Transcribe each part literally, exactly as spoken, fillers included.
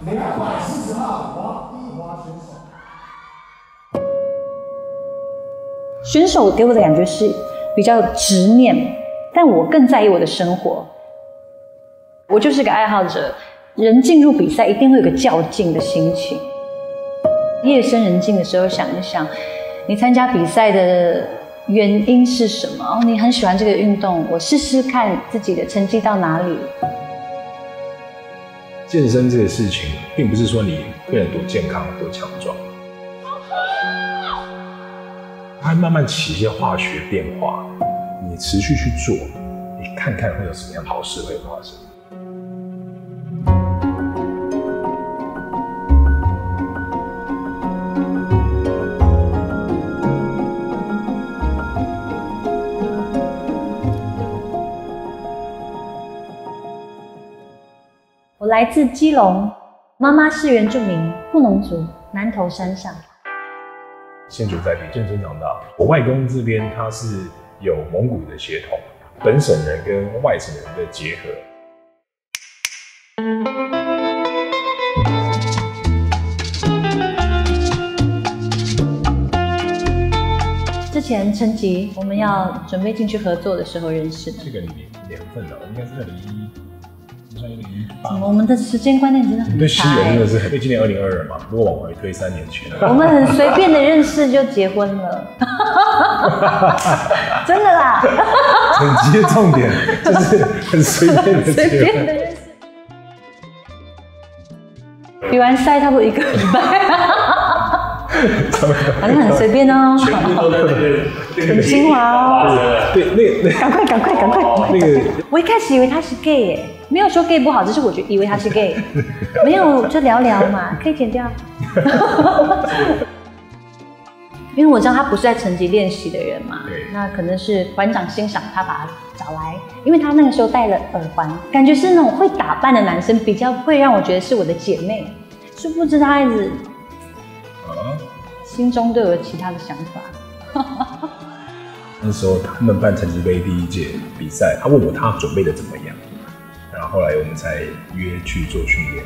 两百四十号王一华选手。 选手给我的感觉是比较执念，但我更在意我的生活。我就是个爱好者，人进入比赛一定会有个较劲的心情。夜深人静的时候想一想，你参加比赛的原因是什么？哦，你很喜欢这个运动，我试试看自己的成绩到哪里。 健身这个事情，并不是说你变得多健康、多强壮，它会慢慢起一些化学变化。你持续去做，你看看会有什么样的好事会发生。 我来自基隆，妈妈是原住民布农族，南投山上。 先祖在地，健身长大。我外公这边他是有蒙古的血统，本省人跟外省人的结合。 之前成吉我们要准备进去合作的时候认识的。 这个年年份呢，应该是二零一。 我们的时间观念真的很差。 对西元真的是很，因为今年二零二二嘛，如果往回推三年前， 我们很随便的认识就结婚了，真的啦。 整集的重点就是很随便的随便的认识。比完赛差不多一个礼拜，反正很随便哦。 全部都在那个很精华哦。 对，那个赶快赶快赶快赶快！ 那个我一开始以为他是 gay 耶。没有说 gay 不好，只是我就以为他是 gay， 没有就聊聊嘛，可以剪掉。因为我知道他不是在成绩练习的人嘛，那可能是馆长欣赏他，把他找来，因为他那个时候戴了耳环，感觉是那种会打扮的男生，比较会让我觉得是我的姐妹，殊不知他一直心中都有其他的想法。 那时候他们办成绩杯第一届比赛，他问我他准备的怎么样。然后后来我们才约去做训练。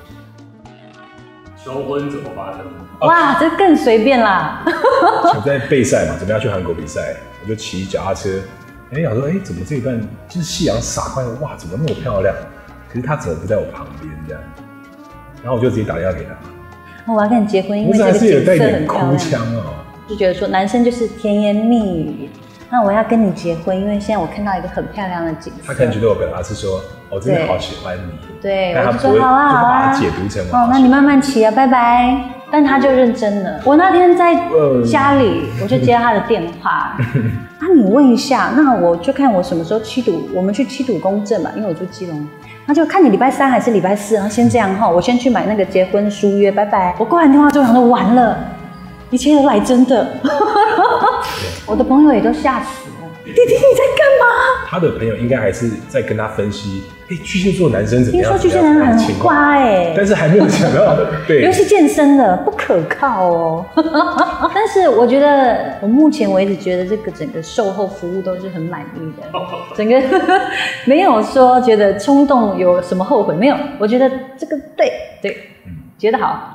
求婚怎么发生？ 哇，这更随便啦！ 我在备赛嘛，准备要去韩国比赛，我就骑脚踏车。哎，想说，哎，怎么这一段就是夕阳洒过来，哇，怎么那么漂亮？可是他怎么不在我旁边这样？然后我就直接打电话给他。 我要跟你结婚，因为这个景色很漂亮。 哭腔哦， 就觉得说男生就是甜言蜜语。那我要跟你结婚，因为现在我看到一个很漂亮的景色。 他可能觉得我表达是说，我真的好喜欢你。 对， 但他我就说好啊好啊， 把它解读成哦，那你慢慢骑啊，拜拜。但他就认真了。我那天在家里，我就接他的电话。啊，你问一下，那我就看我什么时候七堵，我们去七堵公证嘛，因为我住基隆。那就看你礼拜三还是礼拜四，然后先这样哈，我先去买那个结婚书约，拜拜。我挂完电话之后想说完了，一切都来真的。我的朋友也都吓死了。弟弟你在干嘛？ 他的朋友应该还是在跟他分析，哎，巨蟹座男生怎么样？ 听说巨蟹男很乖哎， 但是还没有想到，对， 尤其健身的不可靠哦。但是我觉得，我目前为止觉得这个整个售后服务都是很满意的，整个没有说觉得冲动有什么后悔，没有，我觉得这个对对，嗯，觉得好。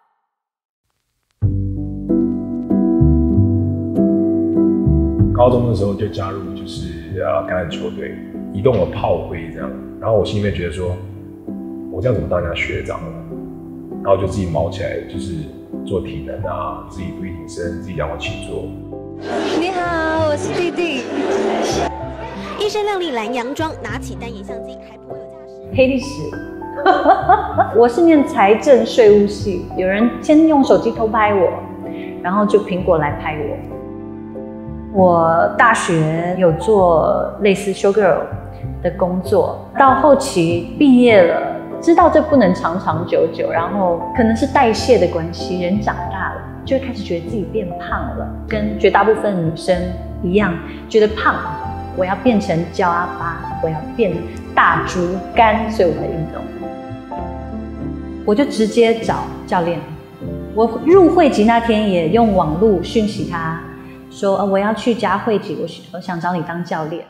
高中的时候就加入就是呃橄榄球队，移动了炮灰这样，然后我心里面觉得说，我这样怎么当人家学长呢？然后就自己毛起来，就是做体能啊，自己俯卧撑，自己仰卧起坐。 你好，我是弟弟。一身靓丽蓝洋装，拿起单眼相机，还颇有架势。 黑历史。我是念财政税务系，有人先用手机偷拍我，然后就苹果来拍我。我大学有做类似 show girl 的工作，到后期毕业了，知道这不能长长久久，然后可能是代谢的关系，人长大了就会开始觉得自己变胖了，跟绝大部分女生一样，觉得胖，我要变成焦阿巴，我要变大竹竿，所以我才运动。我就直接找教练，我入会籍那天也用网路讯息他。说、呃、我要去加会籍，我我想找你当教练。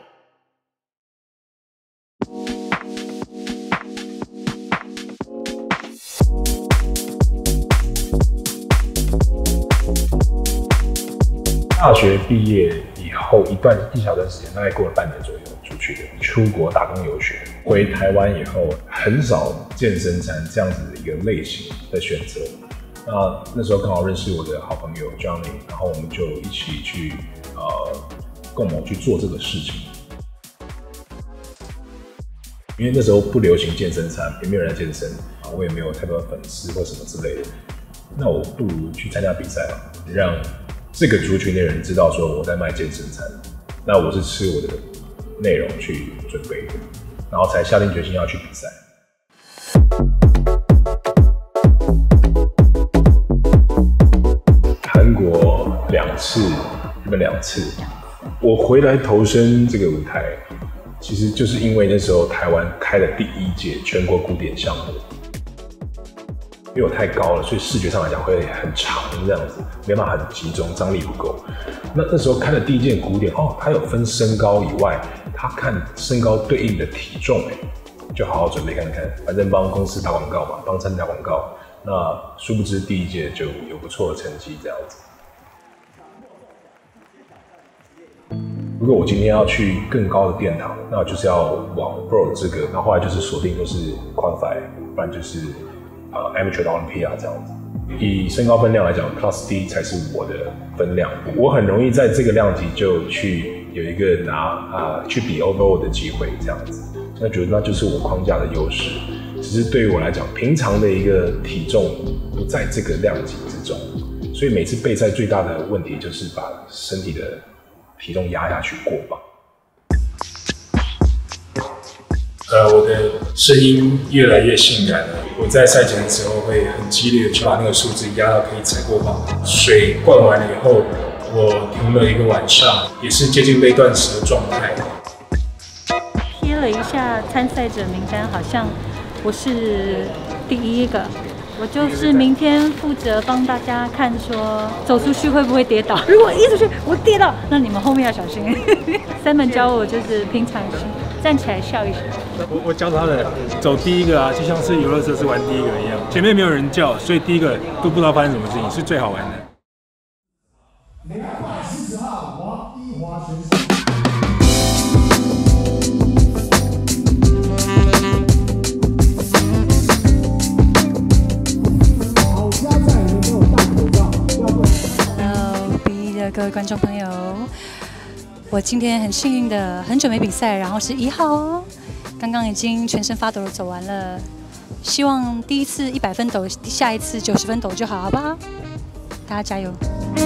大学毕业以后一段一小段时间，大概过了半年左右出去的，出国打工游学。回台湾以后，很少健身餐这样子的一个类型的选择。那那时候刚好认识我的好朋友 Johnny， 然后我们就一起去呃共谋去做这个事情。因为那时候不流行健身餐，也没有人在健身，我也没有太多的粉丝或什么之类的。那我不如去参加比赛嘛，让这个族群的人知道说我在卖健身餐，那我是吃我的内容去准备的，然后才下定决心要去比赛。韩国两次，日本两次，我回来投身这个舞台，其实就是因为那时候台湾开了第一届全国古典项目。因为我太高了，所以视觉上来讲会很长这样子，没办法很集中，张力不够。那那时候开了第一件古典，哦，它有分身高以外，它看身高对应的体重，哎，就好好准备看看，反正帮公司打广告嘛，帮餐厅打广告。那殊不知第一届就有不错的成绩这样子。如果我今天要去更高的殿堂，那就是要往 Pro 这个，那后来就是锁定就是 Qualify， 不然就是。呃 ，Amateur Olympia 这样子，以身高分量来讲 ，Plus D 才是我的分量。我很容易在这个量级就去有一个拿啊、呃、去比 overall 的机会这样子。那觉得那就是我框架的优势。只是对于我来讲，平常的一个体重不在这个量级之中，所以每次备赛最大的问题就是把身体的体重压下去过磅。 呃，我的声音越来越性感了。我在赛前的时候会很激烈的去把那个数字压到可以踩过磅。水灌完了以后，我停了一个晚上，也是接近被断食的状态。 瞥了一下参赛者名单，好像我是第一个。我就是明天负责帮大家看说走出去会不会跌倒。如果一出去我跌倒，那你们后面要小心。Simon教我就是平常心，站起来笑一笑。 我我教他的走第一个啊，就像是游乐设施玩第一个一样，前面没有人叫，所以第一个都不知道发生什么事情，是最好玩的。 两百四十号王一华选手。 各位观众朋友，我今天很幸运的，很久没比赛，然后是一号哦，刚刚已经全身发抖的走完了，希望第一次一百分抖，下一次九十分抖就好，好不好？大家加油！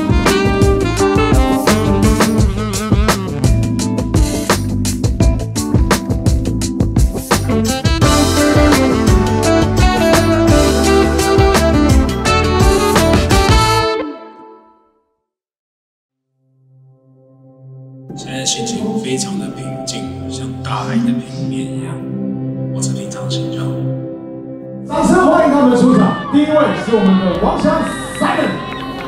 现在心情非常的平静，像大海的平面一样，我是平常心就好。 掌声欢迎他们出场。第一位是我们的王翔 Simon。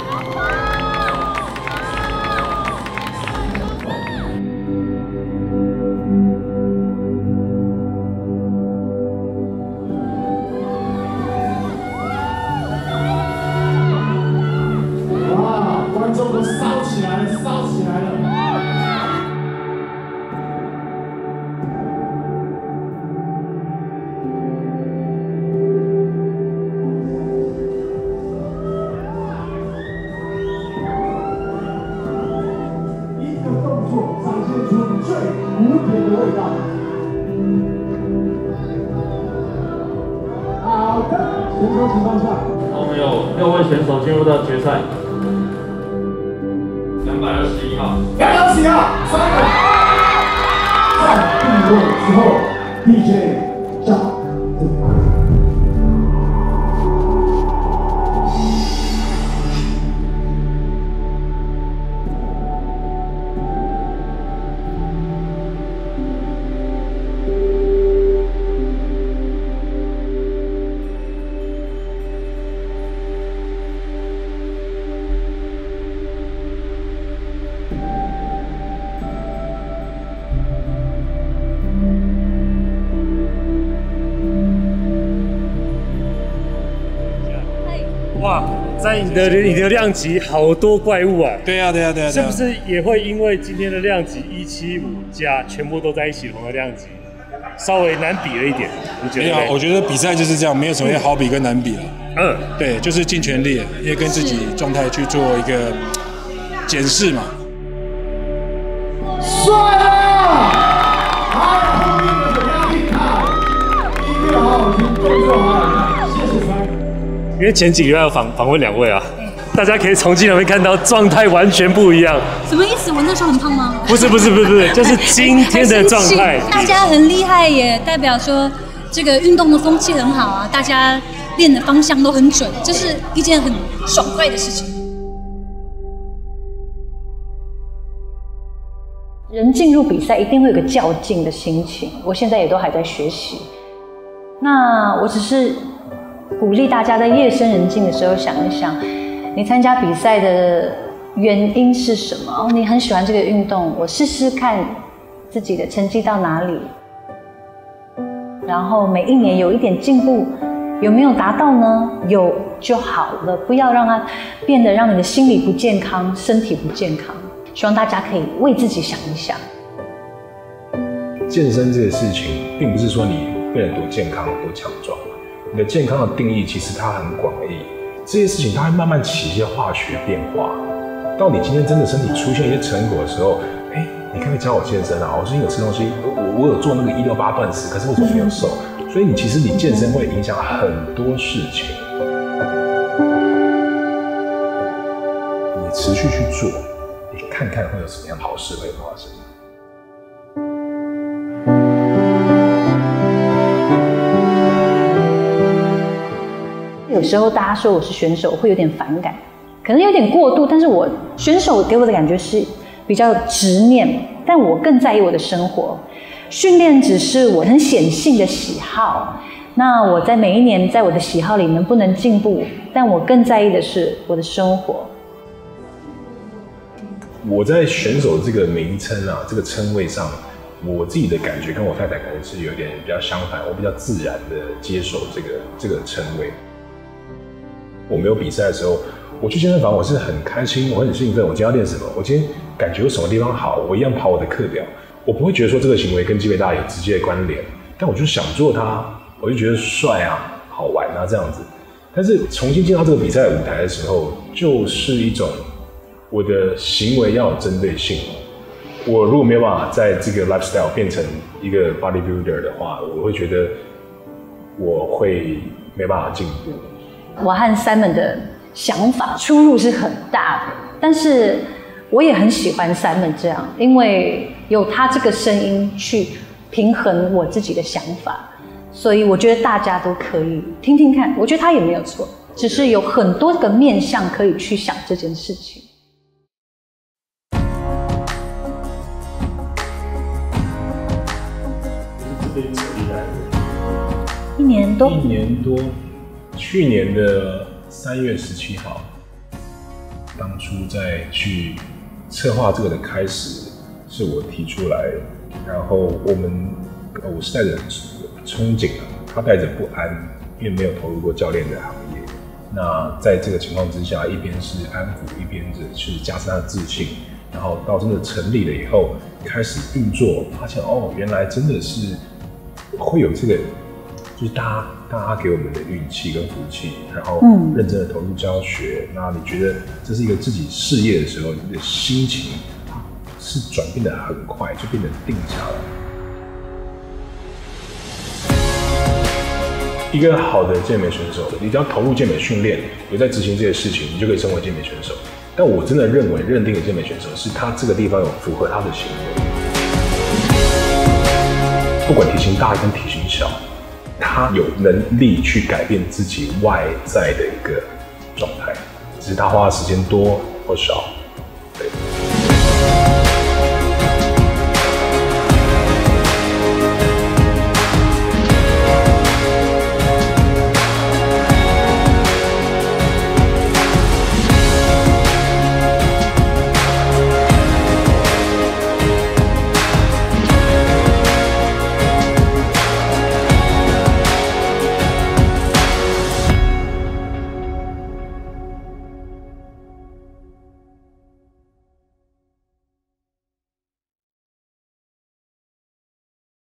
哇，观众都烧起来了，烧起来了！展现出最古典的味道。好的，选手情况下， 我们有六位选手进入到决赛。两百二十一号， 两百二十一号，三个。在第一位之后 ，D J 张。 哇，在你的你的量级好多怪物啊！ 对呀、啊，对呀、啊，对呀、啊， 是不是也会因为今天的量级一七五加全部都在一起同个量级，稍微难比了一点？你觉得？ 没有，我觉得比赛就是这样，没有什么好比跟难比了。 嗯， 对，就是尽全力，也跟自己状态去做一个检视嘛。 帅啊！好，后面的怎么样？厉害，音乐好好听，动作好好看，谢谢三。 因为前几个月有访访问两位啊，大家可以从镜头里面看到状态完全不一样。 什么意思？我那时候很胖吗？ 不是不是不是不是，就是今天的状态。 大家很厉害，也代表说这个运动的风气很好啊，大家练的方向都很准，这是一件很爽快的事情。 人进入比赛一定会有个较劲的心情，我现在也都还在学习。那我只是鼓励大家在夜深人静的时候想一想，你参加比赛的原因是什么？哦，你很喜欢这个运动，我试试看自己的成绩到哪里，然后每一年有一点进步，有没有达到呢？有就好了，不要让它变得让你的心理不健康，身体不健康。希望大家可以为自己想一想。 健身这个事情，并不是说你变得多健康、多强壮。你的健康的定义其实它很广义，这些事情它会慢慢起一些化学变化。到你今天真的身体出现一些成果的时候，哎，你可不可以教我健身啊？我最近有吃东西，我我有做那个一六八断食，可是为什么没有瘦？所以你其实你健身会影响很多事情，你持续去做。你看看会有什么样的好事会发生。 有时候大家说我是选手，会有点反感，可能有点过度。但是我选手给我的感觉是比较执念，但我更在意我的生活。训练只是我很显性的喜好，那我在每一年在我的喜好里能不能进步，但我更在意的是我的生活。 我在选手这个名称啊，这个称谓上，我自己的感觉跟我太太可能是有点比较相反，我比较自然的接受这个这个称谓。我没有比赛的时候，我去健身房，我是很开心，我很兴奋。我今天要练什么？我今天感觉有什么地方好，我一样跑我的课表。我不会觉得说这个行为跟肌肥大有直接的关联，但我就想做它，我就觉得帅啊，好玩啊这样子。但是重新进到这个比赛的舞台的时候，就是一种。我的行为要有针对性。我如果没有办法在这个 lifestyle 变成一个 bodybuilder 的话，我会觉得我会没办法进步。 我和 Simon 的想法出入是很大的，但是我也很喜欢 Simon 这样，因为有他这个声音去平衡我自己的想法，所以我觉得大家都可以听听看。我觉得他也没有错，只是有很多个面向可以去想这件事情。一年多， 一年多，去年的三月十七号，当初在去策划这个的开始，是我提出来的。然后我们，我是带着憧憬啊，他带着不安，因为没有投入过教练的行业。那在这个情况之下，一边是安抚，一边是加深他的自信。然后到真的成立了以后，开始运作，发现哦，原来真的是会有这个。就是大家大家给我们的运气跟福气，然后认真的投入教学。嗯、那你觉得这是一个自己事业的时候，你的心情是转变得很快，就变得定下来。一个好的健美选手，你只要投入健美训练，有在执行这些事情，你就可以成为健美选手。但我真的认为，认定的健美选手是他这个地方有符合他的行为，不管体型大跟体型小。他有能力去改变自己外在的一个状态，只是他花的时间多或少。对。